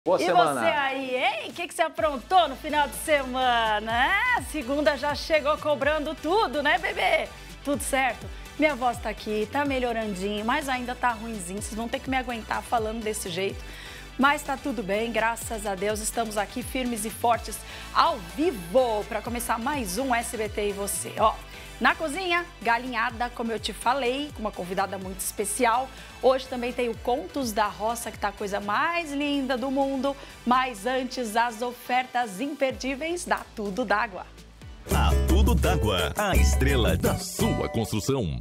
Boa semana. E você aí, hein? O que você aprontou no final de semana? Segunda já chegou cobrando tudo, né, bebê? Tudo certo? Minha voz tá aqui, tá melhorandinho, mas ainda tá ruinzinho. Vocês vão ter que me aguentar falando desse jeito. Mas tá tudo bem, graças a Deus. Estamos aqui firmes e fortes ao vivo para começar mais um SBT e você. Ó, na cozinha, galinhada, como eu te falei, com uma convidada muito especial. Hoje também tem o Contos da Roça, que tá a coisa mais linda do mundo. Mas antes, as ofertas imperdíveis da Tudo d'Água. A Tudo d'Água, a estrela da sua construção.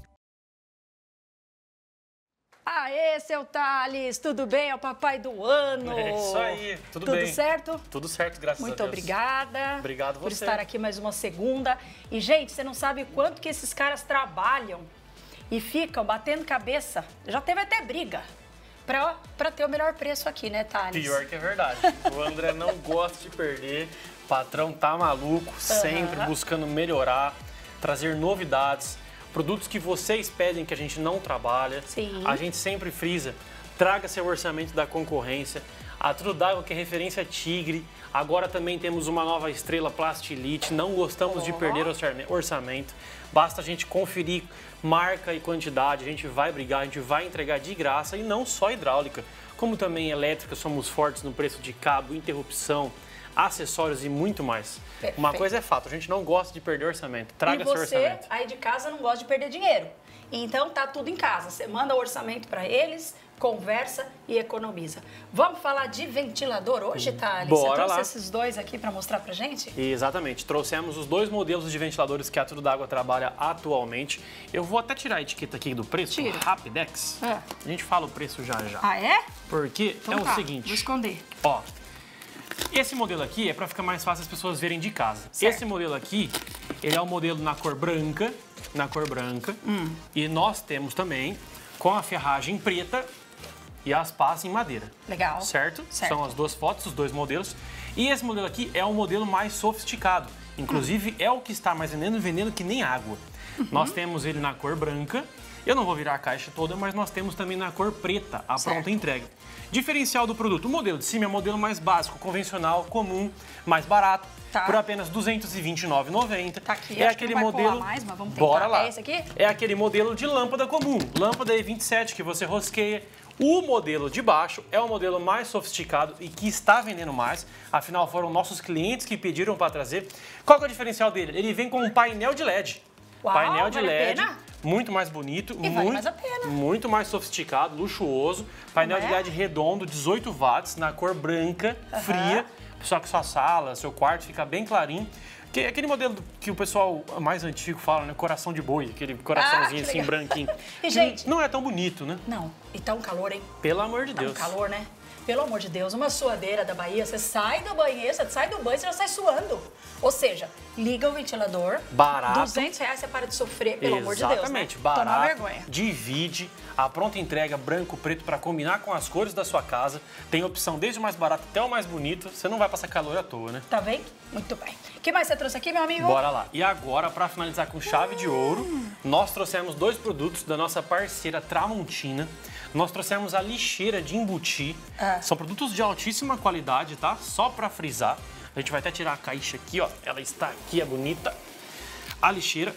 Aê, seu Thales, tudo bem? É o papai do ano. É isso aí, tudo bem. Tudo certo? Tudo certo, graças a Deus. Muito obrigada. Obrigado por você. estar aqui mais uma segunda. E, gente, você não sabe quanto que esses caras trabalham e ficam batendo cabeça. Já teve até briga pra ter o melhor preço aqui, né, Thales? Pior que é verdade. O André não gosta de perder. O patrão tá maluco, sempre buscando melhorar, trazer novidades. Produtos que vocês pedem que a gente não trabalha. Sim. A gente sempre frisa. Traga seu orçamento da concorrência. A Tudo d'Água, que é referência Tigre. Agora também temos uma nova estrela Plastilite. Não gostamos de perder orçamento. Basta a gente conferir marca e quantidade. A gente vai brigar, a gente vai entregar de graça. E não só hidráulica, como também elétrica. Somos fortes no preço de cabo, interrupção, acessórios e muito mais. Perfeito. Uma coisa é fato, a gente não gosta de perder orçamento. Traga seu orçamento. E você, aí de casa, não gosta de perder dinheiro. Então, tá tudo em casa. Você manda o orçamento para eles, conversa e economiza. Vamos falar de ventilador hoje, Thales? Bora Você trouxe lá. esses dois aqui para mostrar pra gente? Exatamente. Trouxemos os dois modelos de ventiladores que a Tudo d'Água trabalha atualmente. Eu vou até tirar a etiqueta aqui do preço, Tira. Rapidex. É. A gente fala o preço já já. Ah, é? Porque Então é tá, o seguinte, vou esconder. ó, esse modelo aqui é para ficar mais fácil as pessoas verem de casa. Certo. Esse modelo aqui, ele é o modelo na cor branca, e nós temos também com a ferragem preta e as pás em madeira. Legal. Certo? Certo. São as duas fotos, os dois modelos. E esse modelo aqui é o modelo mais sofisticado. Inclusive, é o que está mais vendendo que nem água. Nós temos ele na cor branca. Eu não vou virar a caixa toda, mas nós temos também na cor preta, a Certo. pronta entrega. Diferencial do produto. O modelo de cima é o modelo mais básico, convencional, comum, mais barato. Tá. Por apenas R$ 229,90. Tá aqui, É acho que aquele não vai modelo. colar mais, mas vamos Bora tentar. lá. É esse aqui? É aquele modelo de lâmpada comum, lâmpada E27 que você rosqueia. O modelo de baixo é o modelo mais sofisticado e que está vendendo mais. Afinal, foram nossos clientes que pediram para trazer. Qual que é o diferencial dele? Ele vem com um painel de LED. Uau, Painel de vale a LED, pena? muito mais bonito, E vale mais a pena. muito mais sofisticado, luxuoso. Painel Não de é? LED redondo, 18 watts, na cor branca, fria. Só que sua sala, seu quarto fica bem clarinho. Que é aquele modelo que o pessoal mais antigo fala, né? Coração de boi, aquele coraçãozinho que assim, legal. branquinho. E, gente... Não é tão bonito, né? Não, e tá um calor, hein? Pelo amor de Tá um Deus. calor, né? Pelo amor de Deus, uma suadeira da Bahia, você sai do banheiro, você sai do banho, você já sai suando. Ou seja, liga o ventilador, Barato. R$200 você para de sofrer, pelo amor de Deus, né? Exatamente, Tomar barato, vergonha. divide, a pronta entrega branco, preto para combinar com as cores da sua casa. Tem opção desde o mais barato até o mais bonito, você não vai passar calor à toa, né? Tá vendo? Muito bem. O que mais você trouxe aqui, meu amigo? Bora lá. E agora, para finalizar com chave de ouro, nós trouxemos dois produtos da nossa parceira Tramontina. Nós trouxemos a lixeira de embutir. São produtos de altíssima qualidade, tá? Só para frisar. A gente vai até tirar a caixa aqui, ó. Ela está aqui, é bonita. A lixeira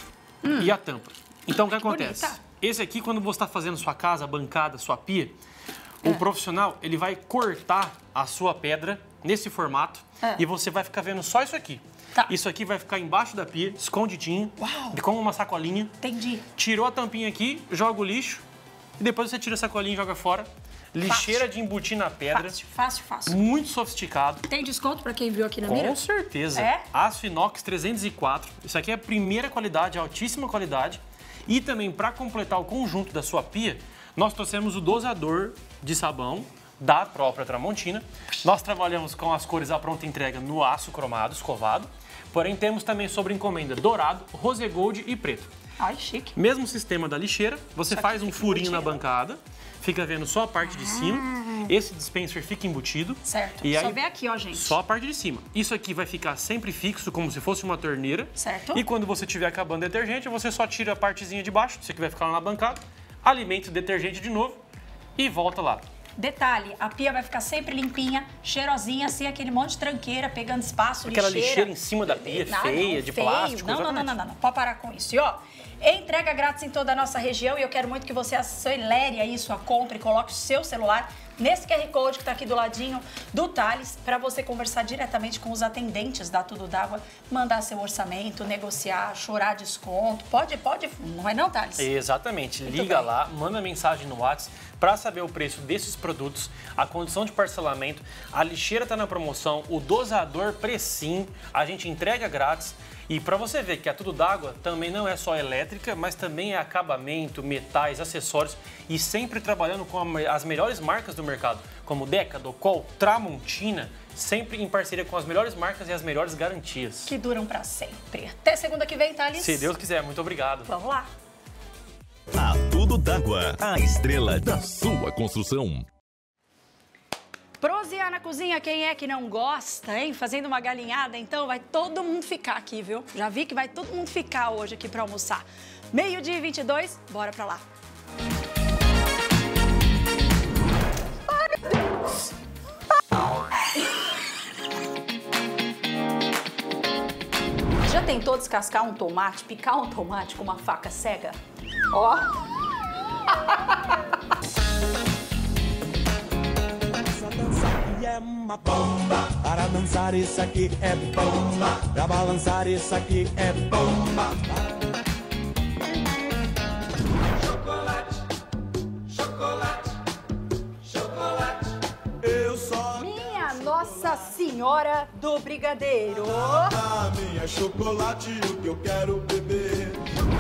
e a tampa. Então, o que acontece? bonita. Esse aqui, quando você está fazendo sua casa, bancada, sua pia, o profissional, ele vai cortar a sua pedra nesse formato e você vai ficar vendo só isso aqui. Tá. Isso aqui vai ficar embaixo da pia, escondidinho, Uau. como uma sacolinha. Entendi. Tirou a tampinha aqui, joga o lixo e depois você tira a sacolinha e joga fora. Lixeira de embutir na pedra. Fácil, fácil, fácil. Muito sofisticado. Tem desconto pra quem viu aqui na mira? Com certeza. É? Aço inox 304. Isso aqui é a primeira qualidade, altíssima qualidade. E também, para completar o conjunto da sua pia, nós trouxemos o dosador de sabão da própria Tramontina. Nós trabalhamos com as cores à pronta entrega no aço cromado, escovado. Porém, temos também sobre encomenda dourado, rose gold e preto. Ai, chique. Mesmo sistema da lixeira, você Isso faz aqui um fica furinho na embutido. bancada, fica vendo só a parte de cima. Esse dispenser fica embutido. Certo. E Só aí, vê aqui, ó, gente. só a parte de cima. Isso aqui vai ficar sempre fixo, como se fosse uma torneira. Certo. E quando você estiver acabando o detergente, você só tira a partezinha de baixo, isso aqui vai ficar lá na bancada, alimenta o detergente de novo e volta lá. Detalhe, a pia vai ficar sempre limpinha, cheirosinha, sem aquele monte de tranqueira, pegando espaço, Aquela lixeira em cima da pia, feia, de plástico. Não. Pode parar com isso. E ó, entrega grátis em toda a nossa região e eu quero muito que você acelere aí sua compra e coloque o seu celular nesse QR Code que tá aqui do ladinho do Thales, para você conversar diretamente com os atendentes da Tudo d'Água, mandar seu orçamento, negociar, chorar desconto. Pode, não é não, Thales? Exatamente. Liga lá, manda mensagem no WhatsApp para saber o preço desses produtos, a condição de parcelamento, a lixeira tá na promoção, o dosador Precim, a gente entrega grátis. E para você ver que a Tudo d'Água também não é só elétrica, mas também é acabamento, metais, acessórios e sempre trabalhando com as melhores marcas do mercado, como Deca, Docol, Tramontina, sempre em parceria com as melhores marcas e as melhores garantias. Que duram para sempre. Até segunda que vem, Thales. Se Deus quiser, muito obrigado. Vamos lá. A Tudo d'Água, a estrela da sua construção. Prosear na cozinha, quem é que não gosta, hein? Fazendo uma galinhada, então vai todo mundo ficar aqui, viu? Já vi que vai todo mundo ficar hoje aqui para almoçar. 12h22, bora pra lá. Ai, meu Deus! Já tentou descascar um tomate, picar um tomate com uma faca cega? Ó! É uma bomba, para dançar isso aqui é bomba, para balançar isso aqui é bomba. Chocolate, chocolate, chocolate. Eu só Minha Nossa Senhora do Brigadeiro. a minha chocolate, o que eu quero beber.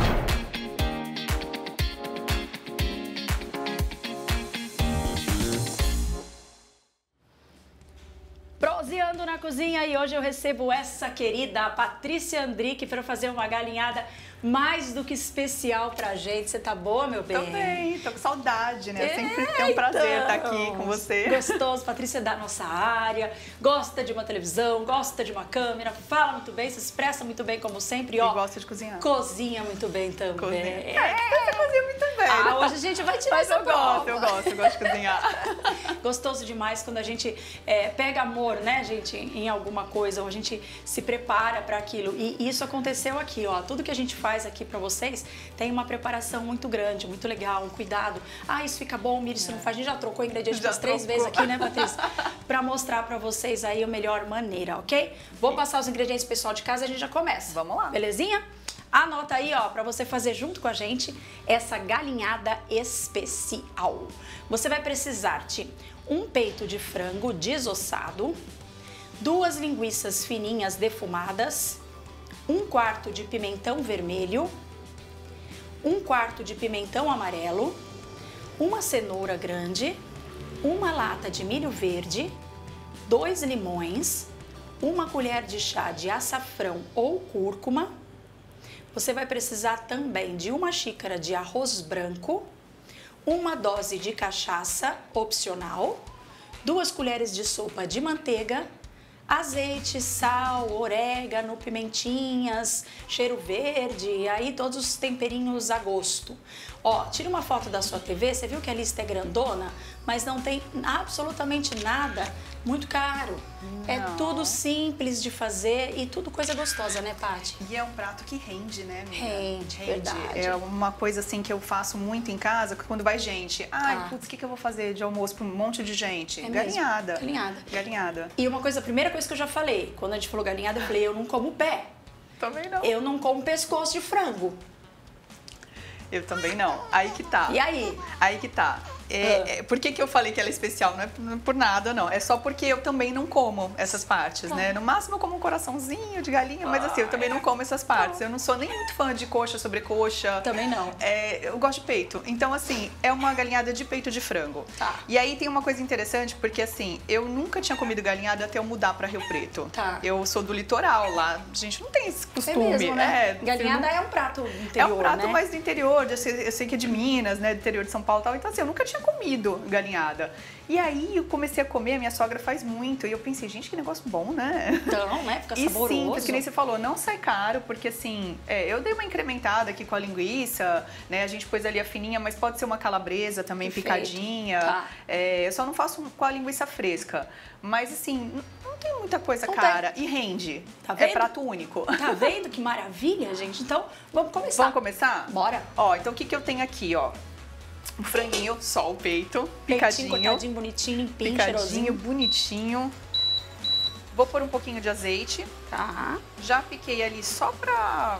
Proseando na cozinha e hoje eu recebo essa querida Patrícia Andrique para fazer uma galinhada mais do que especial pra gente. Você tá boa, meu bem? Tô bem, tô com saudade, né? Sempre é um prazer estar aqui com você. Gostoso, Patrícia é da nossa área, gosta de uma televisão, gosta de uma câmera, fala muito bem, se expressa muito bem como sempre. E gosta de cozinhar. Cozinha muito bem também. Você cozinha muito bem. Ah, hoje a gente vai tirar Mas essa eu prova. gosto de cozinhar. Gostoso demais quando a gente pega amor, né, gente, em alguma coisa, ou a gente se prepara para aquilo. E isso aconteceu aqui, ó. Tudo que a gente faz aqui para vocês tem uma preparação muito grande, muito legal, um cuidado. Ah, isso fica bom, Miri, você não faz. A gente já trocou ingredientes umas 3 vezes aqui, né, Patrícia? Para mostrar para vocês aí a melhor maneira, ok? Vou passar os ingredientes pessoal de casa e a gente já começa. Vamos lá. Belezinha? Anota aí, ó, para você fazer junto com a gente essa galinhada especial. Você vai precisar de um peito de frango desossado, 2 linguiças fininhas defumadas, 1/4 de pimentão vermelho, 1/4 de pimentão amarelo, uma cenoura grande, uma lata de milho verde, 2 limões, 1 colher de chá de açafrão ou cúrcuma. Você vai precisar também de 1 xícara de arroz branco, 1 dose de cachaça opcional, 2 colheres de sopa de manteiga, azeite, sal, orégano, pimentinhas, cheiro verde, aí todos os temperinhos a gosto. Ó, tira uma foto da sua TV, você viu que a lista é grandona, mas não tem absolutamente nada muito caro. Não. É tudo simples de fazer e tudo coisa gostosa, né, Paty? E é um prato que rende, né, amiga? Rende, verdade. É uma coisa assim que eu faço muito em casa, que quando vai gente, ai, putz, o que eu vou fazer de almoço para um monte de gente? É Galinhada. mesmo? Galinhada. Galinhada. E uma coisa, a primeira coisa que eu já falei, quando a gente falou galinhada, eu falei, eu não como pé. Também não. Eu não como pescoço de frango. Eu também não. Aí que tá. E aí? Aí que tá. Por que eu falei que ela é especial? Não é por nada, não. É só porque eu também não como essas partes, né? No máximo eu como um coraçãozinho de galinha, mas assim, eu também não como essas partes. Eu não sou nem muito fã de coxa, sobrecoxa. Também não. Eu gosto de peito. Então, assim, é uma galinhada de peito de frango. Tá. E aí tem uma coisa interessante, porque assim, eu nunca tinha comido galinhada até eu mudar pra Rio Preto. Tá. Eu sou do litoral lá. A gente não tem esse costume. É mesmo, né? É, Galinhada é um prato interior, é um prato né? mais do interior, eu sei que é de Minas, né? Do interior de São Paulo e tal. Então, assim, eu nunca tinha comido galinhada. E aí eu comecei a comer, a minha sogra faz muito, e eu pensei, gente, que negócio bom, né? Então, né? Fica E saboroso. simples, que nem você falou, não sai caro, porque assim, eu dei uma incrementada aqui com a linguiça, né? A gente pôs ali a fininha, mas pode ser uma calabresa também, Perfeito. picadinha. Tá. Eu só não faço com a linguiça fresca. Mas assim, não tem muita coisa Não cara. E rende. Tá É vendo? prato único. Tá vendo que maravilha, gente? Então, vamos começar. Vamos começar? Bora. Ó, então o que eu tenho aqui, ó? Um franguinho, só o peito, Peitinho picadinho. cortadinho, bonitinho, limpinho, Picadinho, cheirosinho. bonitinho. Vou pôr um pouquinho de azeite. Tá. Já piquei ali só pra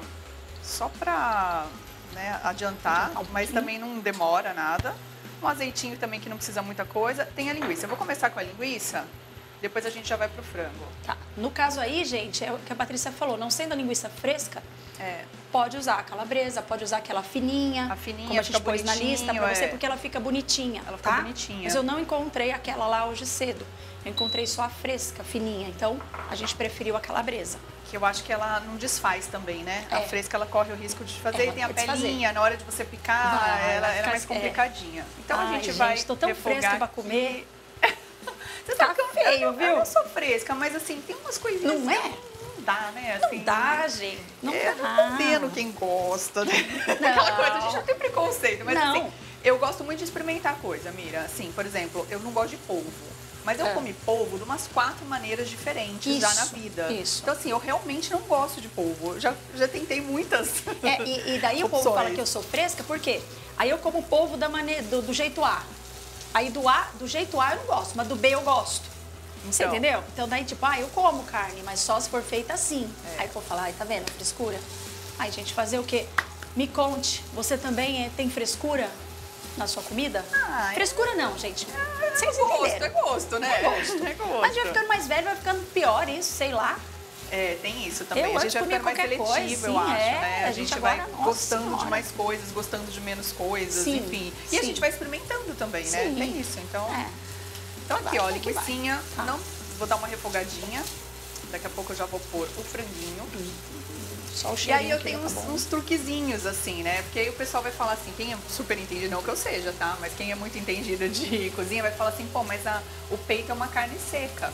né, adiantar, Adiantar um mas pouquinho. também não demora nada. Um azeitinho também que não precisa muita coisa. Tem a linguiça. Eu vou começar com a linguiça, depois a gente já vai pro frango. Tá. No caso aí, gente, é o que a Patrícia falou, não sendo a linguiça fresca, pode usar a calabresa, pode usar aquela fininha. A fininha, como a gente fica pôs na lista pra bonitinho, você, porque ela fica bonitinha. Ela fica tá? bonitinha. Mas eu não encontrei aquela lá hoje cedo. Eu encontrei só a fresca, fininha. Então, a gente preferiu a calabresa. Que eu acho que ela não desfaz também, né? A fresca, ela corre o risco de desfazer. Ela E tem a vai desfazer. pelinha, na hora de você picar, Vai, ela vai é ficar- mais complicadinha. Então a Ai, gente vai tô tão refogar fresca pra aqui. comer. Você Tá sabe que eu feio, viu? Eu não sou fresca, mas assim, tem umas coisinhas Não é? que não dá, né? Não Assim, dá, gente. Não Eu dá. não condeno quem gosta, né? Aquela coisa, a gente já tem preconceito, mas Não. assim, eu gosto muito de experimentar coisa, Mira. Assim, por exemplo, eu não gosto de polvo. Mas eu comi polvo de umas 4 maneiras diferentes já na Isso, vida. isso. Então, assim, eu realmente não gosto de polvo. Eu já tentei muitas. E daí o povo opções. fala que eu sou fresca, por quê? Aí eu como polvo do jeito A. Aí do jeito A eu não gosto, mas do B eu gosto. Você Então. entendeu? Então daí tipo, eu como carne, mas só se for feita assim. Aí o povo fala, tá vendo, frescura? Aí gente, fazer o quê? Me conte, você também tem frescura na sua comida? Frescura não, gente. Vocês entenderam. É gosto, né? É gosto. É gosto. Mas vai ficando mais velho, vai ficando pior isso, sei lá. Tem isso também. Eu A gente antes vai ficando mais comia qualquer seletivo, coisa, eu sim, acho, né? a A gente gente vai agora, nossa gostando de senhora. mais coisas, gostando de menos coisas, Sim, enfim. E a sim. gente vai experimentando também, né? Sim. Tem isso. Então, É. então aqui, Vai, ó, vai que linguicinha. vai. Tá. Não, vou dar uma refogadinha. Daqui a pouco eu já vou pôr o franguinho. Só o E cheirinho aí eu que tenho já tá bom. uns truquezinhos, assim, né? Porque aí o pessoal vai falar assim, quem é super entendido, não que eu seja, tá? Mas quem é muito entendido de cozinha vai falar assim, pô, mas o peito é uma carne seca.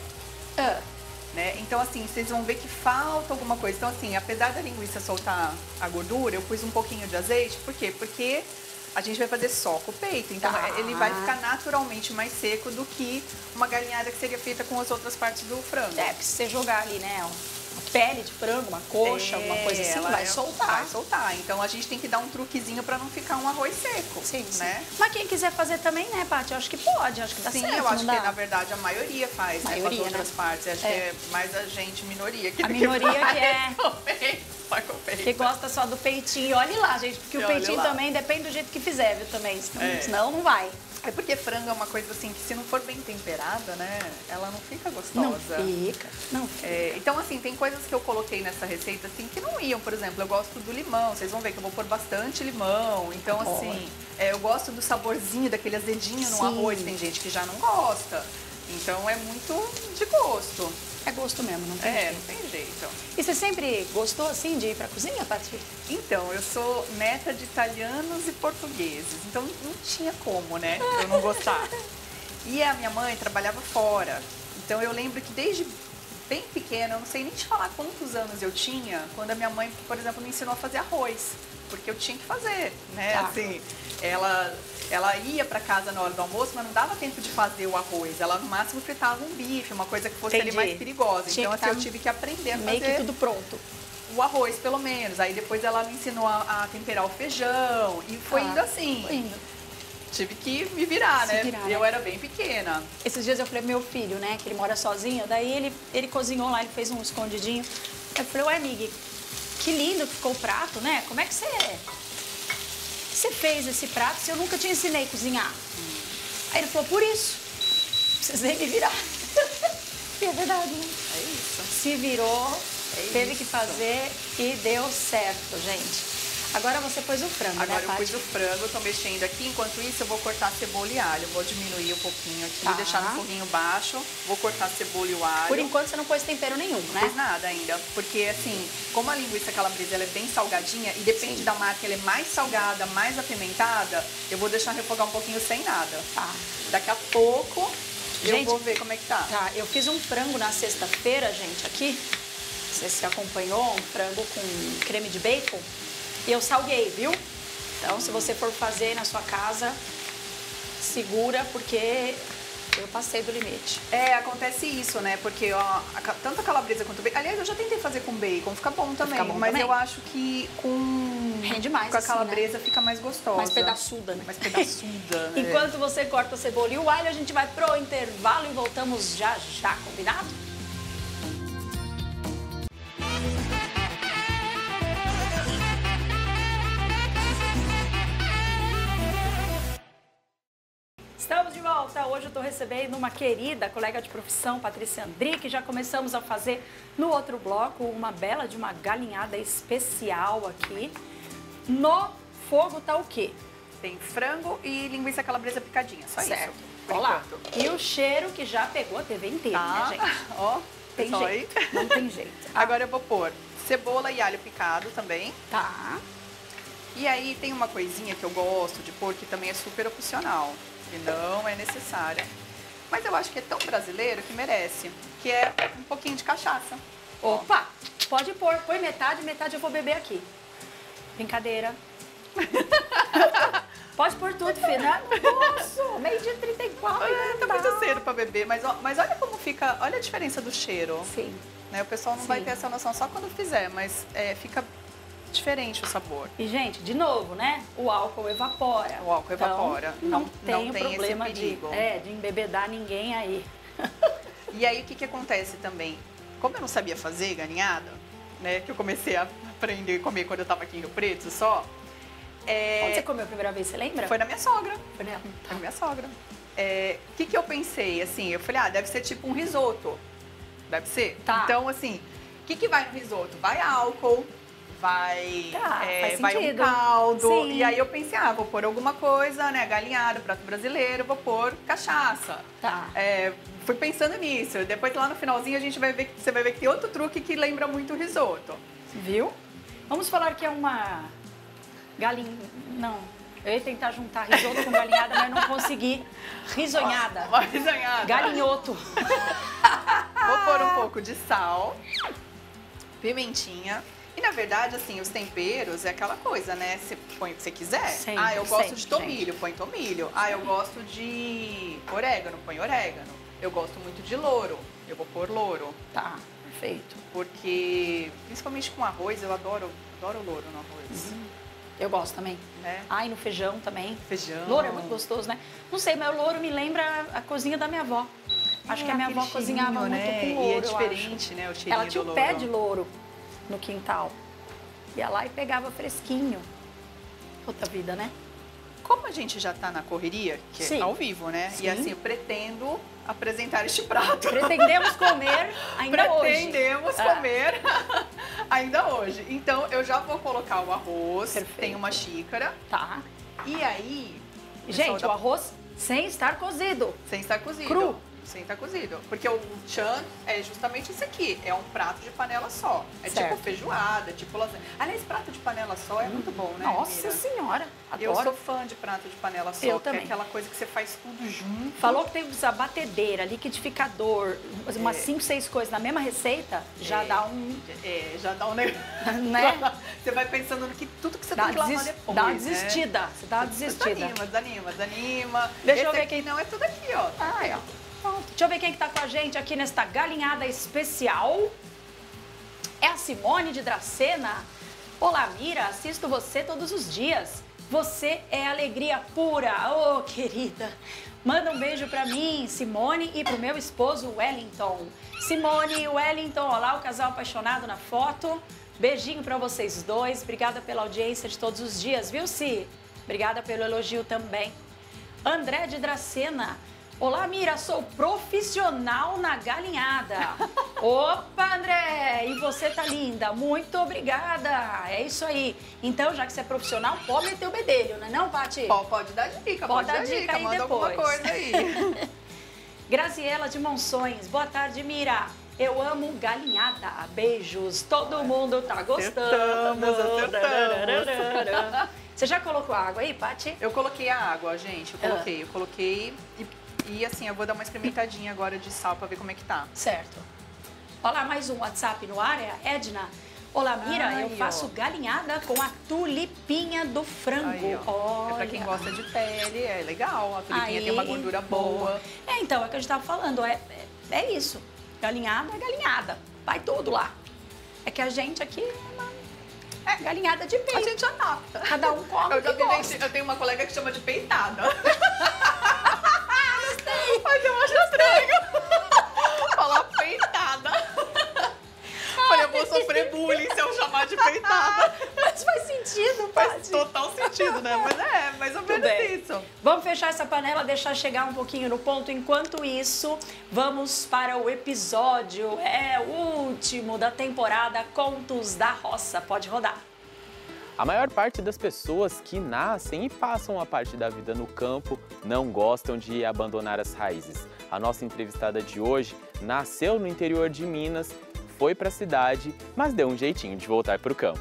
Né? Então, assim, vocês vão ver que falta alguma coisa. Então, assim, apesar da linguiça soltar a gordura, eu pus um pouquinho de azeite. Por quê? Porque a gente vai fazer só com o peito. Então, Tá. ele vai ficar naturalmente mais seco do que uma galinhada que seria feita com as outras partes do frango. Porque se você jogar ali, né, uma pele de frango, uma coxa, alguma coisa assim, ela vai soltar. Vai soltar. Então, a gente tem que dar um truquezinho pra não ficar um arroz seco. Sim, sim. né? Mas quem quiser fazer também, né, Paty? Eu acho que pode, acho que dá Sim, certo, eu acho não que dá? na verdade a maioria faz, né, com Maioria, as outras né? partes. Acho que é mais a gente, minoria, que A minoria faz que é- com o peito, só com o peito. Que gosta só do peitinho. Olhe lá, gente, porque E o olhe peitinho lá. também depende do jeito que fizer, viu, também. É. Senão não vai. É porque frango é uma coisa assim que se não for bem temperada, né, ela não fica gostosa. Não fica, não fica. Então, assim, tem coisas que eu coloquei nessa receita, assim, que não iam. Por exemplo, eu gosto do limão. Vocês vão ver que eu vou pôr bastante limão. Então, assim, eu gosto do saborzinho, daquele azedinho no Sim. arroz. Tem gente que já não gosta. Então, é muito de gosto. É gosto mesmo, não tem Não jeito. tem jeito. E você sempre gostou, assim, de ir pra cozinha, Paty? Então, eu sou neta de italianos e portugueses. Então, não tinha como, né, eu não gostar. E a minha mãe trabalhava fora. Então, eu lembro que desde bem pequena, eu não sei nem te falar quantos anos eu tinha, quando a minha mãe, por exemplo, me ensinou a fazer arroz. Porque eu tinha que fazer, né? Tá. Assim, ela ia para casa na hora do almoço, mas não dava tempo de fazer o arroz. Ela, no máximo, fritava um bife, uma coisa que fosse ali Entendi. mais perigosa. Tinha Então, que assim, eu tá tive que aprender a Meio fazer que tudo pronto. o arroz, pelo menos. Aí depois ela me ensinou a temperar o feijão. E foi indo assim. Foi indo. Tive que me virar, Se né? virar, Eu né? era bem pequena. Esses dias eu falei pro meu filho, né, que ele mora sozinho, daí ele cozinhou lá, ele fez um escondidinho. Eu falei, ué, amiga, que lindo que ficou o prato, né? Como é que você fez esse prato se eu nunca te ensinei a cozinhar? Aí ele falou, por isso, precisei me virar. E é verdade, né? É isso. Se virou, É teve isso. que fazer e deu certo, gente. Agora você pôs o frango, Agora né, eu pus Paty? o frango, eu tô mexendo aqui. Enquanto isso, eu vou cortar cebola e alho. Eu vou diminuir um pouquinho aqui, Tá. deixar no foguinho baixo. Vou cortar a cebola e o alho. Por enquanto você não pôs tempero nenhum, Não né? fiz nada ainda, porque assim, como a linguiça calabresa ela é bem salgadinha e depende da marca, ela é mais salgada, mais apimentada, eu vou deixar refogar um pouquinho sem nada. Tá. Daqui a pouco eu Gente, vou ver como é que tá. Tá, eu fiz um frango na sexta-feira, gente, aqui. Não sei se você acompanhou, um frango com creme de bacon. E eu salguei, viu? Então, se você for fazer na sua casa, segura, porque eu passei do limite. É, acontece isso, né? Porque ó, tanto a calabresa quanto o bacon. Aliás, eu já tentei fazer com bacon, fica bom também. Fica bom mas também. eu acho que com. Rende mais, Com a assim, calabresa fica mais gostosa. Mais pedaçuda, né? Mais pedaçuda. né? Enquanto você corta a cebola e o alho, a gente vai pro intervalo e voltamos já já, combinado? Estamos de volta. Hoje eu estou recebendo uma querida colega de profissão, Patrícia Andri, que já começamos a fazer no outro bloco uma bela de uma galinhada especial aqui. No fogo tá o quê? Tem frango e linguiça calabresa picadinha, só Certo. isso. por Olha lá. enquanto. E o cheiro que já pegou a TV inteira, Tá, né, gente? ó, Tem pessoal aí. jeito. Não tem jeito. Agora eu vou pôr cebola e alho picado também. Tá. E aí tem uma coisinha que eu gosto de pôr que também é super opcional, que não é necessária. Mas eu acho que é tão brasileiro que merece, que é um pouquinho de cachaça. Opa! Pode pôr. Põe metade, metade eu vou beber aqui. Brincadeira. Pode pôr tudo, filha. Nossa, meio dia 34. Tá muito cedo pra beber, mas olha como fica, olha a diferença do cheiro. Sim. Né? O pessoal não Sim. vai ter essa noção só quando fizer, mas fica diferente o sabor. E, gente, de novo, né? O álcool evapora. O álcool evapora. Então, não Não tem tem esse problema perigo. de embebedar ninguém aí. E aí o que acontece também? Como eu não sabia fazer galinhada, né? Que eu comecei a aprender a comer quando eu tava aqui em Rio Preto só. Onde você comeu a primeira vez, você lembra? Foi na minha sogra. Foi nela. Foi na minha sogra. O que eu pensei? Assim, eu falei, deve ser tipo um risoto. Deve ser? Tá. Então, assim, o que vai no risoto? Vai álcool, vai, Tá, faz vai um sentido. caldo. Sim. E aí eu pensei, vou pôr alguma coisa, né? Galinhado, prato brasileiro, vou pôr cachaça. Tá. Fui pensando nisso. Depois lá no finalzinho a gente vai ver, você vai ver que tem outro truque que lembra muito o risoto. Viu? Vamos falar que é uma galinha... Não, eu ia tentar juntar risoto com galinhada, mas não consegui. Risonhada. Uma risonhada. Galinhoto. Vou pôr um pouco de sal, pimentinha. E na verdade, assim, os temperos é aquela coisa, né? Você põe o que você quiser. Sempre, Eu gosto sempre, de tomilho, põe tomilho. Eu gosto de orégano, põe orégano. Eu gosto muito de louro, eu vou pôr louro. Tá, perfeito. Porque, principalmente com arroz, eu adoro louro no arroz. Eu gosto também. Né? Ai, no feijão também. Feijão. Louro é muito gostoso, né? Não sei, mas o louro me lembra a cozinha da minha avó. Acho que a minha avó aquele cozinhava cheirinho, muito né? com louro, E é eu diferente, acho. né? O cheirinho Ela tinha do um pé louro. de louro no quintal. Ia lá e pegava fresquinho. Outra vida, né? Como a gente já tá na correria, que Sim. é ao vivo, né? Sim. E assim, eu pretendo apresentar este prato. Pretendemos comer ainda hoje. Pretendemos comer ainda hoje. Então, eu já vou colocar o arroz. Perfeito. Tem uma xícara. Tá. E aí... Gente, pessoal, o arroz sem estar cozido. sem estar cozido. Cru. Sem estar cozido. Porque o chan é justamente isso aqui. É um prato de panela só. É Certo. tipo feijoada, tipo lasanha. Aliás, prato de panela só é muito bom, né, Nossa Mira? Senhora, Eu adoro. sou fã de prato de panela só. Eu que é também. aquela coisa que você faz tudo junto. Falou que tem que usar batedeira, liquidificador, umas 5, 6 coisas na mesma receita, já dá um... Já dá um negócio. Né? Você vai pensando no que tudo que você Dá, tem que lavar depois. dá uma né? desistida. Você dá uma desistida. Desanima. Deixa eu Esse ver aqui quem- não, é tudo aqui, ó. Ai, ó. Pronto. Deixa eu ver quem que tá com a gente aqui nesta galinhada especial. É a Simone de Dracena. Olá, Mira, assisto você todos os dias. Você é alegria pura. Ô, querida. Manda um beijo pra mim, Simone, e pro meu esposo, Wellington. Simone e Wellington, olha lá o casal apaixonado na foto. Beijinho pra vocês dois. Obrigada pela audiência de todos os dias, viu, Si? Obrigada pelo elogio também. André de Dracena. Olá, Mira, sou profissional na galinhada. Opa, André! E você tá linda. Muito obrigada. É isso aí. Então, já que você é profissional, pode meter o bedelho, não é não, Paty? Pode dar dica, pode dar dica. Aí Manda depois. alguma coisa aí. Graziela de Monções. Boa tarde, Mira. Eu amo galinhada. Beijos. Todo mundo tá gostando. Acertamos. Você já colocou água aí, Paty? Eu coloquei a água, gente. Eu coloquei e assim, eu vou dar uma experimentadinha agora de sal pra ver como é que tá. Certo. Olá, mais um WhatsApp no ar, é a Edna. Olá, Mira, Ai, eu faço galinhada com a tulipinha do frango. Aí, ó. É pra quem gosta de pele, é legal. A tulipinha tem uma gordura boa. Então, é o que a gente tava falando, é isso. Galinhada é galinhada. Vai tudo lá. É que a gente aqui é galinhada de peito. A gente adapta. Cada um come o que gosta. Eu tenho uma colega que chama de peitada. Mas eu acho estranho. Falar peitada. Olha, eu vou sofrer bullying se eu chamar de peitada. Mas faz sentido, Faz Paty. total sentido, né? Mas é mais ou menos isso. Vamos fechar essa panela, deixar chegar um pouquinho no ponto. Enquanto isso, vamos para o episódio, o último da temporada Contos da Roça. Pode rodar. A maior parte das pessoas que nascem e passam a parte da vida no campo não gostam de abandonar as raízes. A nossa entrevistada de hoje nasceu no interior de Minas, foi para a cidade, mas deu um jeitinho de voltar para o campo.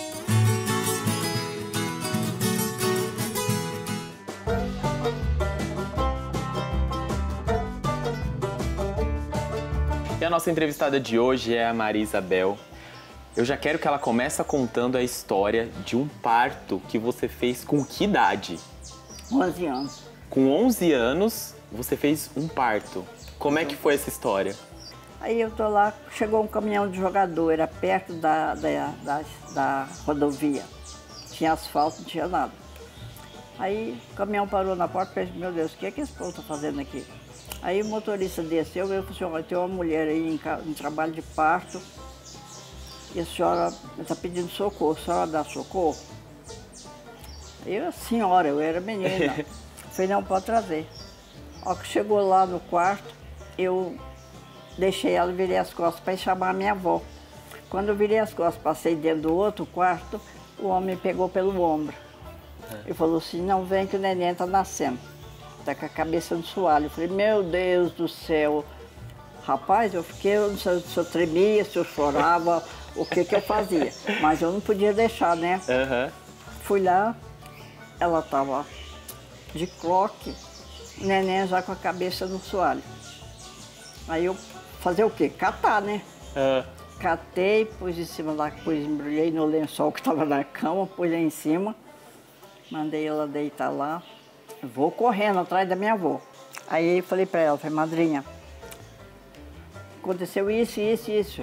E a nossa entrevistada de hoje é a Maria Isabel. Eu já quero que ela comece contando a história de um parto que você fez com que idade? 11 anos. Com 11 anos, você fez um parto. Como é que foi essa história? Aí eu tô lá, chegou um caminhão de jogador, era perto da rodovia. Tinha asfalto, não tinha nada. Aí o caminhão parou na porta e pensei, meu Deus, o que é que esse povo tá fazendo aqui? Aí o motorista desceu e falou assim, olha, tem uma mulher aí em trabalho de parto e a senhora está pedindo socorro, a senhora dá socorro? Eu, senhora, eu era menina. Falei, não, pode trazer. Ó, que chegou lá no quarto, eu deixei ela, virei as costas para chamar a minha avó. Quando eu virei as costas, passei dentro do outro quarto, o homem me pegou pelo ombro. E falou assim, não vem que o neném está nascendo. Está com a cabeça no soalho. Eu falei, meu Deus do céu. Rapaz, eu fiquei, se eu tremia, se eu chorava, o que eu fazia. Mas eu não podia deixar, né? Uhum. Fui lá, ela estava de cloque, o neném já com a cabeça no soalho. Aí eu fazer o quê? Catar, né? Catei, pus em cima da coisa, embrulhei no lençol que estava na cama, pus lá em cima, mandei ela deitar lá, vou correndo atrás da minha avó. Aí falei para ela, falei, madrinha, aconteceu isso, isso, isso.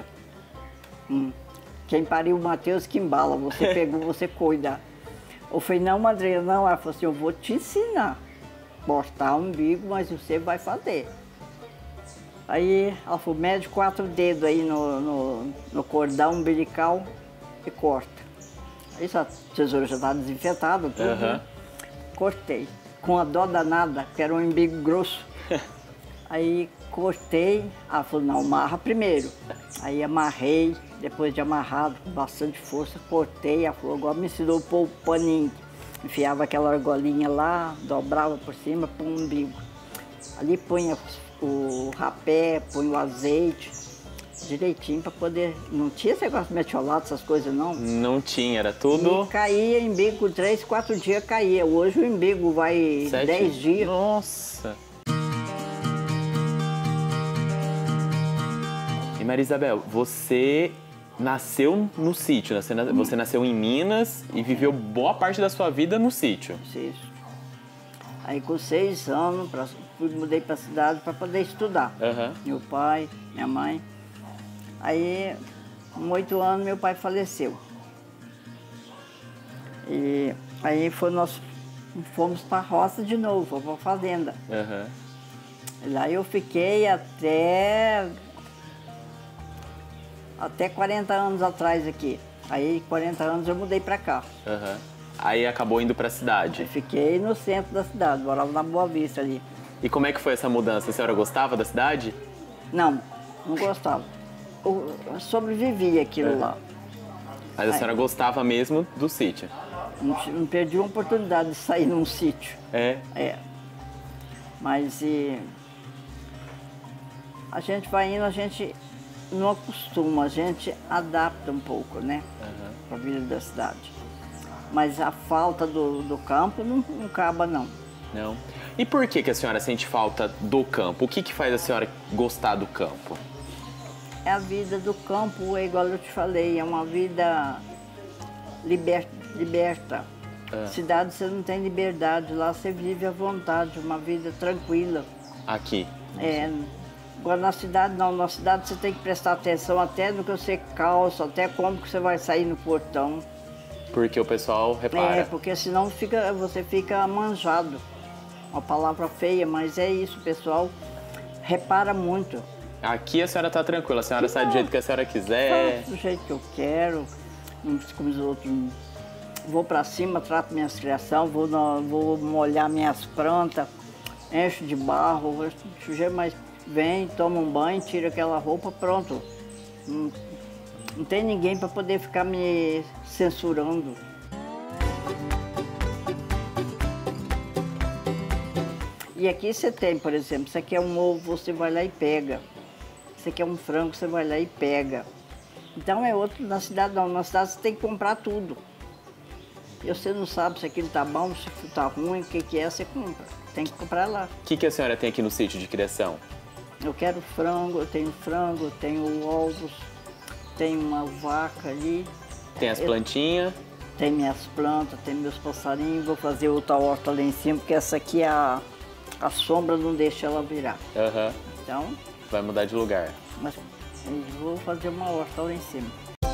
Quem pariu o Matheus que embala, você pegou, você cuida. Eu falei, não, madrinha, não. Ela falou assim, eu vou te ensinar. Cortar o umbigo, mas você vai fazer. Aí ela falou, mede 4 dedos aí no cordão umbilical e corta. Aí a tesoura já estava desinfetada, tudo, né? Cortei. Com a dó danada, que era um umbigo grosso. Aí cortei, ela falou, não, amarra primeiro. Aí amarrei, depois de amarrado, com bastante força, cortei. Ela falou, agora me ensinou a pôr o paninho. Enfiava aquela argolinha lá, dobrava por cima, põe o umbigo. Ali punha o rapé, põe o azeite, direitinho para poder... Não tinha esse negócio de metiolado, essas coisas não. Não tinha, era tudo... E caía umbigo, 3, 4 dias caía. Hoje o umbigo vai 10 dias. Nossa! E Maria Isabel, você nasceu no sítio, você nasceu em Minas e viveu boa parte da sua vida no sítio. Isso. Aí com 6 anos, mudei para a cidade para poder estudar. Meu pai, minha mãe. Aí, com 8 anos, meu pai faleceu. E aí nós fomos para a roça de novo, fomos para a fazenda. Lá eu fiquei até 40 anos atrás aqui. Aí, 40 anos, eu mudei para cá. Aí acabou indo para a cidade? Eu fiquei no centro da cidade, morava na Boa Vista ali. E como é que foi essa mudança? A senhora gostava da cidade? Não, não gostava. sobrevivia aquilo lá. Mas a senhora gostava mesmo do sítio? Não perdi uma oportunidade de sair num sítio. É? É. Mas a gente vai indo, a gente não acostuma, a gente adapta um pouco, né? Para a vida da cidade. Mas a falta do campo não acaba, não. Não. E por que a senhora sente falta do campo? O que faz a senhora gostar do campo? É a vida do campo, é igual eu te falei, é uma vida liberta. Cidade você não tem liberdade, lá você vive à vontade, uma vida tranquila. Aqui? É. Agora na cidade não, na cidade você tem que prestar atenção até no que você calça, até como que você vai sair no portão. Porque o pessoal repara. É, porque senão você fica manjado. Uma palavra feia, mas é isso, o pessoal repara muito. Aqui a senhora tá tranquila, a senhora sai do jeito que a senhora quiser. Faço do jeito que eu quero, não fico como os outros. Vou para cima, trato minhas criações, vou molhar minhas plantas, encho de barro, sujeiro, mas vem, toma um banho, tira aquela roupa, pronto. Não tem ninguém para poder ficar me censurando. E aqui você tem, por exemplo, você quer um ovo, você vai lá e pega. Você quer um frango, você vai lá e pega. Então é outro, na cidade não, na cidade você tem que comprar tudo. E você não sabe se aquilo tá bom, se tá ruim, o que é, você compra. Tem que comprar lá. O que a senhora tem aqui no sítio de criação? Eu quero frango, eu tenho ovos, tenho uma vaca ali. Tem as plantinhas? Tem minhas plantas, tem meus passarinhos, vou fazer outra horta lá em cima, porque essa aqui a sombra não deixa ela virar. Então... Vai mudar de lugar. Mas eu vou fazer uma horta lá em cima.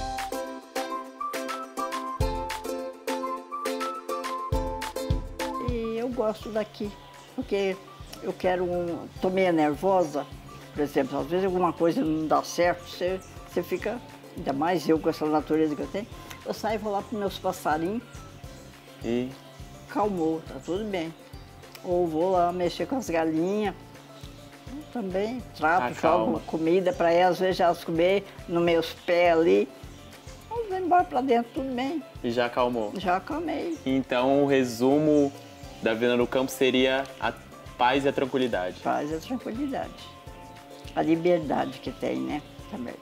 E eu gosto daqui, porque eu quero tô meio nervosa, por exemplo, às vezes alguma coisa não dá certo, você fica, ainda mais eu com essa natureza que eu tenho, eu saio e vou lá para meus passarinhos e calmou, tá tudo bem. Ou vou lá mexer com as galinhas, também trato, jogo comida para elas, às vezes elas comer nos meus pés ali. Vamos embora para dentro, tudo bem. E já acalmou? Já acalmei. Então o resumo da vida no campo seria a paz e a tranquilidade. Paz e a tranquilidade. A liberdade que tem, né? Também.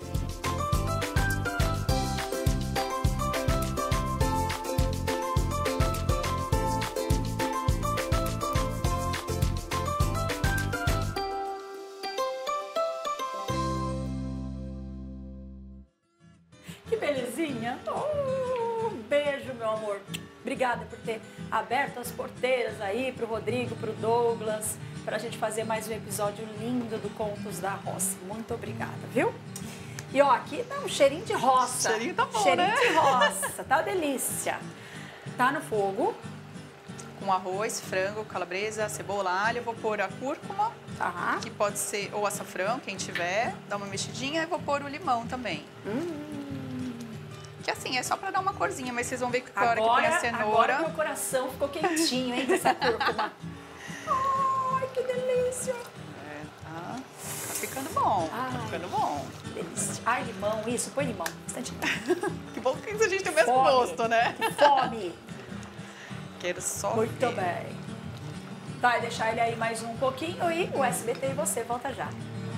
Que belezinha! Um beijo, meu amor. Obrigada por ter aberto as porteiras aí pro Rodrigo, pro Douglas, pra gente fazer mais um episódio lindo do Contos da Roça. Muito obrigada, viu? E ó, aqui tá um cheirinho de roça. Cheirinho tá bom, cheirinho né? de roça, tá uma delícia. Tá no fogo. Com arroz, frango, calabresa, cebola, alho. Eu vou pôr a cúrcuma, Tá. que pode ser ou açafrão, quem tiver. Dá uma mexidinha e vou pôr o limão também. Que assim, é só pra dar uma corzinha, mas vocês vão ver que na hora que põe a cenoura... Agora meu coração ficou quentinho, hein, dessa cúrcuma. Ai, que delícia. Tá ficando bom, tá ficando bom. Delícia. Ai, limão, isso, põe limão. Bastante limão. Que bom que a gente tem o mesmo Fome. gosto, né? Que fome. Quero só Muito ver. bem. Vai deixar ele aí mais um pouquinho e o SBT e você volta já.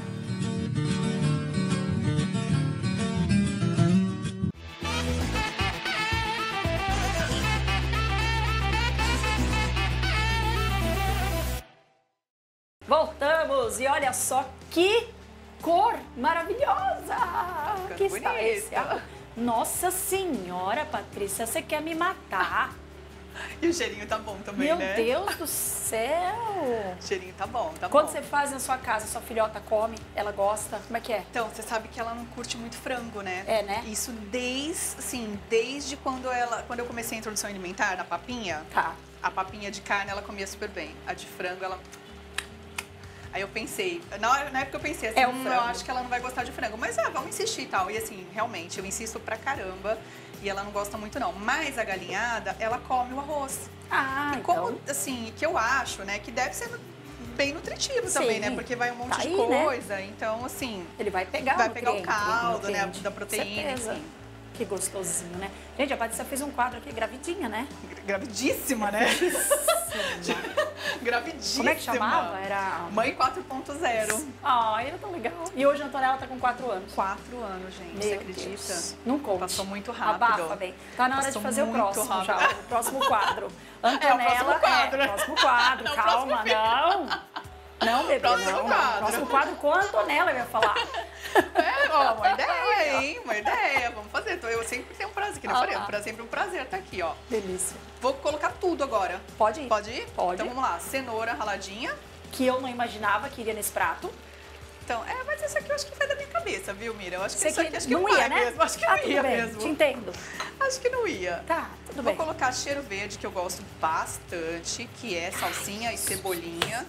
Voltamos e olha só que cor maravilhosa! Que está bonito. esse? Nossa Senhora, Patrícia, você quer me matar? E o cheirinho tá bom também, Meu né? Deus do céu! O cheirinho tá bom, tá Quando bom. você faz na sua casa, sua filhota come, ela gosta, como é que é? Então, você sabe que ela não curte muito frango, né? É, né? Isso desde quando eu comecei a introdução alimentar na papinha. Tá. A papinha de carne ela comia super bem. A de frango, ela... Aí eu pensei, na época eu pensei assim, É o eu frango. acho que ela não vai gostar de frango. Mas vamos insistir e tal. E assim, realmente, eu insisto pra caramba. E ela não gosta muito não. Mas a galinhada, ela come o arroz. Ah, Como, assim, que eu acho, né, que deve ser bem nutritivo Sim. também, né? Porque vai um monte Tá de aí, né? coisa. Então, assim, Ele vai pegar vai o pegar o nutriente, caldo, né? nutriente. Da proteína, Certeza. enfim. Que gostosinho, né? Gente, a Patrícia fez um quadro aqui, gravidinha, né? Gravidíssima, né? Gravidíssima. Como é que chamava? Era... Mãe 4.0. Ai, era tão legal. E hoje a Antonella tá com 4 anos. 4 anos, gente. Meu Você acredita? Deus. Não conte. Passou muito rápido. Abafa bem. Tá na hora Passou de fazer o muito próximo rápido. já. O próximo quadro. Antonella, próximo quadro, né? próximo quadro. É o Calma, próximo não. Não, bebê, Próximo não. quadro. Próximo quadro com a Antonella, eu ia falar. Ó, uma ideia, hein? Uma ideia. Vamos fazer. Então, eu sempre tenho um prazer, que nem eu falei, é sempre um prazer estar aqui, ó. Delícia. Vou colocar tudo agora. Pode ir. Pode ir? Pode. Então vamos lá. Cenoura raladinha. Que eu não imaginava que iria nesse prato. Então, mas isso aqui eu acho que foi da minha cabeça, viu, Mira? Eu acho que Você isso aqui acho que não não ia, vai né? mesmo. Acho que Ah, não tudo ia bem, mesmo. te entendo. Acho que não ia. Tá, tudo Vou bem. colocar cheiro verde, que eu gosto bastante, que é salsinha e cebolinha.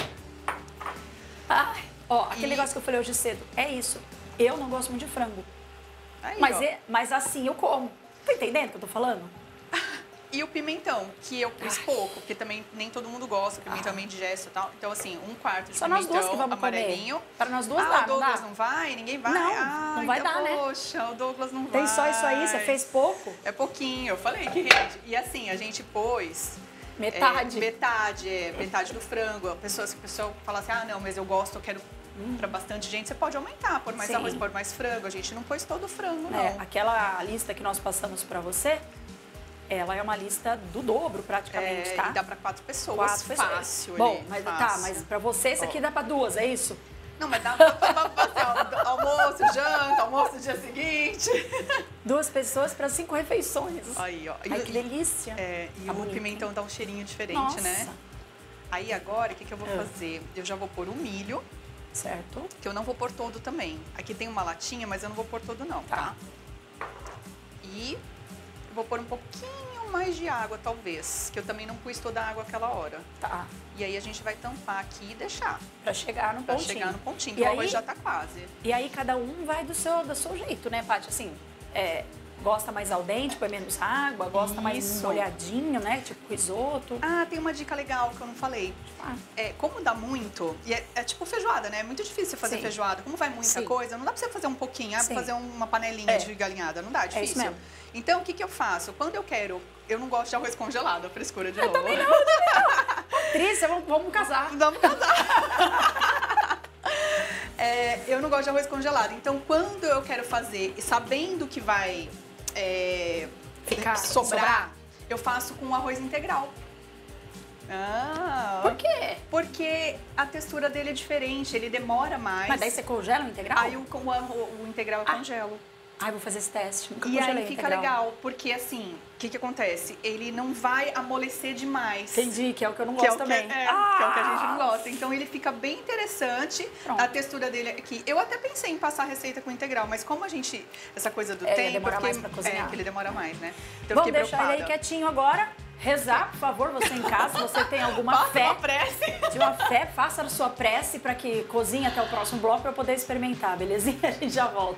Ai, ó, aquele E- negócio que eu falei hoje cedo, é isso. Eu não gosto muito de frango. Aí, Mas, ó. mas assim eu como. Tá entendendo o que eu tô falando? E o pimentão, que eu pus pouco, porque também nem todo mundo gosta, pimentão é meio indigesto e tal. Então, assim, 1/4 de Só nós pimentão duas que vamos amarelinho. comer. Para nós duas Ah, dá, o não Douglas dá? não vai? Ninguém vai? Não, Ah, não vai então, dar, né? Poxa, o Douglas não vai. Tem só isso aí, você fez pouco? É pouquinho, eu falei que rende. E assim, a gente pôs... Metade. Metade do frango. A pessoa fala assim, ah, não, mas eu gosto, eu quero pra bastante gente. Você pode aumentar, pôr mais Sim. arroz, pôr mais frango. A gente não pôs todo o frango, não. É, aquela lista que nós passamos pra você, ela é uma lista do dobro praticamente, tá? E dá pra 4 pessoas. 4 pessoas. Fácil. Bom, ali, mas fácil. tá, mas pra você isso aqui dá pra 2, é isso? Não, mas dá pra almoço, janta, almoço no dia seguinte. 2 pessoas pra 5 refeições. Aí, ó. Ai, que delícia. E Tá o bonito, pimentão hein? dá um cheirinho diferente, Nossa. né? Aí agora, o que eu vou fazer? Eu já vou pôr o milho, Certo. que eu não vou pôr todo também. Aqui tem uma latinha, mas eu não vou pôr todo não, tá? E eu vou pôr um pouquinho mais de água, talvez, que eu também não pus toda a água aquela hora. Tá. E aí a gente vai tampar aqui e deixar Pra chegar no pra pontinho. chegar no pontinho, E que o aí, arroz já tá quase. e aí cada um vai do seu jeito, né, Paty? Assim, gosta mais al dente, põe menos água, gosta mais Isso. molhadinho, né? Tipo risoto. Ah, tem uma dica legal que eu não falei. Ah. Como dá muito, e é tipo feijoada, né? É muito difícil fazer Sim. feijoada. Como vai muita Sim. coisa, não dá pra você fazer um pouquinho, Sim. fazer uma panelinha É. de galinhada. Não dá, é difícil. isso mesmo. Então, o que eu faço? Quando eu quero, eu não gosto de arroz congelado, a frescura de novo. Também não. Patrícia, vamos casar. Vamos casar. Eu não gosto de arroz congelado. Então, quando eu quero fazer, sabendo que vai sobrar, eu faço com arroz integral. Ah, Por quê? porque a textura dele é diferente, ele demora mais. Mas daí você congela o integral? Aí o integral eu congelo. Ai, vou fazer esse teste. Nunca E congelei aí fica integral. legal, porque assim, o que acontece? Ele não vai amolecer demais. Entendi, que é o que eu não Que é, gosto o que, também. que é o que a gente não gosta. Então ele fica bem interessante. Pronto. A textura dele aqui. Eu até pensei em passar a receita com integral, mas como a gente. Essa coisa do Ia tempo. demorar eu fiquei- mais pra cozinhar. que ele demora mais, né? Então eu Vamos fiquei deixar ele aí preocupada. quietinho agora. Rezar, por favor, você em casa, se você tem alguma Faça fé. uma prece. De uma fé, faça a sua prece para que cozinhe até o próximo bloco para eu poder experimentar, belezinha? A gente já volta.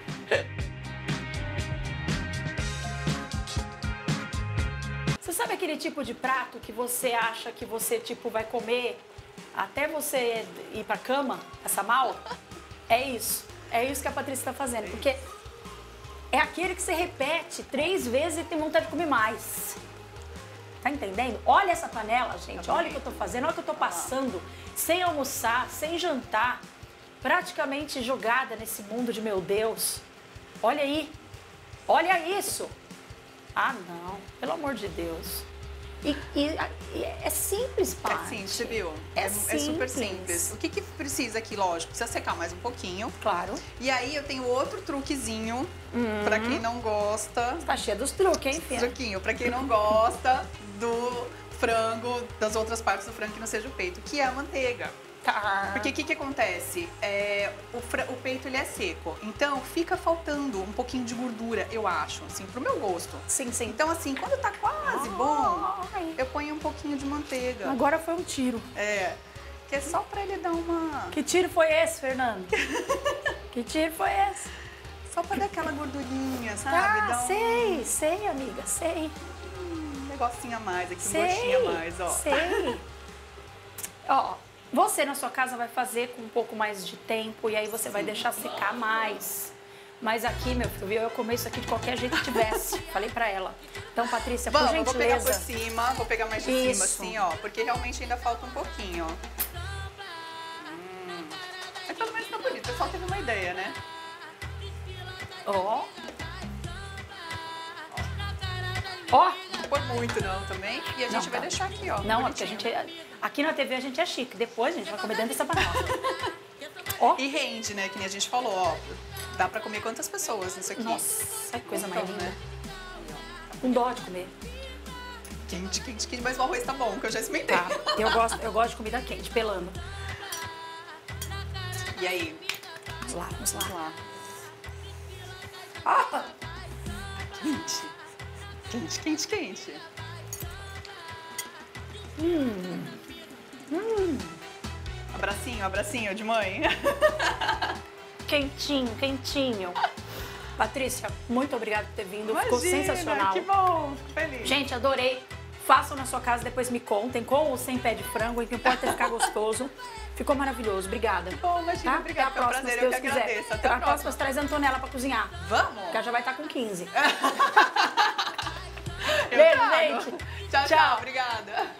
Você sabe aquele tipo de prato que você acha que você tipo vai comer até você ir pra cama, essa mal? É isso. É isso que a Patrícia está fazendo, porque é aquele que você repete 3 vezes e tem vontade de comer mais. Tá entendendo? Olha essa panela, gente. Olha o que eu tô fazendo, olha o que eu tô passando. Sem almoçar, sem jantar. Praticamente jogada nesse mundo de meu Deus. Olha aí. Olha isso. Ah, não. Pelo amor de Deus. E é simples, É Paty. simples, você viu? É super simples. simples. O que precisa aqui, lógico? Precisa secar mais um pouquinho. Claro. E aí eu tenho outro truquezinho, pra quem não gosta. Tá cheia dos truques, hein, filha? Truquinho, pra quem não gosta do frango, das outras partes do frango que não seja o peito, que é a manteiga. Tá. Porque o que acontece? O peito ele é seco, então fica faltando um pouquinho de gordura, eu acho, assim, pro meu gosto. Sim, sim. Então, assim, quando tá quase bom, Ai. eu ponho um pouquinho de manteiga. Agora foi um tiro. Que é só pra ele dar uma... Que tiro foi esse, Fernando? Que tiro foi esse? Só pra dar aquela gordurinha, sabe? Dar sei, amiga, sei. um negocinho a mais aqui, um Sei, gostinho a mais, ó. sei. Ó, Você na sua casa vai fazer com um pouco mais de tempo e aí você vai deixar secar mais. Mas aqui, meu filho, eu ia comer isso aqui de qualquer jeito que tivesse. Falei pra ela. Então, Patrícia, por gentileza. Vou pegar por cima, vou pegar mais de cima, Isso. assim, ó. Porque realmente ainda falta um pouquinho, ó. Mas pelo menos tá bonito. O pessoal teve uma ideia, né? Ó. Ó. Não pôr muito não também. E a gente Não, vai tá. deixar aqui, ó. Não, porque a bonitinho. gente... Aqui na TV a gente é chique. Depois a gente vai comer dentro dessa panela. Ó. E rende, né? Que nem a gente falou, ó. Dá pra comer quantas pessoas nisso aqui? Nossa, que coisa mais Então, linda. né? Com dó de comer. Quente, quente, quente. Mas o arroz tá bom, que eu já experimentei. Tá. Eu gosto de comida quente, pelando. E aí? Vamos lá, vamos lá. Vamos lá. Ah, Quente. Quente, quente, quente. Abracinho, abracinho de mãe. quentinho, quentinho. Patrícia, muito obrigada por ter vindo. Ficou Imagina, sensacional. Que bom, fico feliz. Gente, adorei. Façam na sua casa, depois me contem, com ou sem pé de frango, o que importa é ficar gostoso. Ficou maravilhoso, obrigada. Bom, imagina, Tá? obrigada. Até a próxima, Foi um prazer, se Deus eu que quiser. agradeço. Até a a próxima, próxima. você traz a Antonella pra cozinhar. Vamos? Que ela já vai estar com 15. Eu Beijo, trago. gente. Tchau, Tchau. tchau. Obrigada.